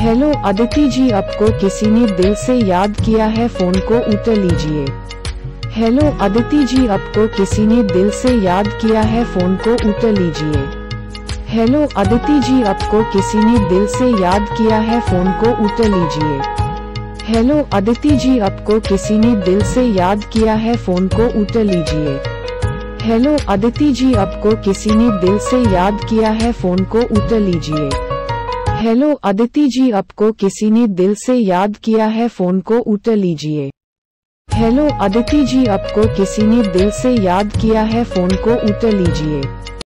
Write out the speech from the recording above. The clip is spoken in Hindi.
हेलो अदिति जी, आपको किसी ने दिल से याद किया है, फोन को उठा लीजिए। हेलो अदिति जी, आपको किसी ने दिल से याद किया है, फोन को उठा लीजिए। हेलो अदिति जी, आपको किसी ने दिल से याद किया है, फोन को उठा लीजिए। हेलो अदिति जी, आपको किसी ने दिल से याद किया है, फोन को उठा लीजिए। हेलो अदिति जी, आपको किसी ने दिल से याद किया है, फोन को उठा लीजिए। हेलो अदिति जी, आपको किसी ने दिल से याद किया है, फोन को उठा लीजिए। हेलो अदिति जी, आपको किसी ने दिल से याद किया है, फोन को उठा लीजिए।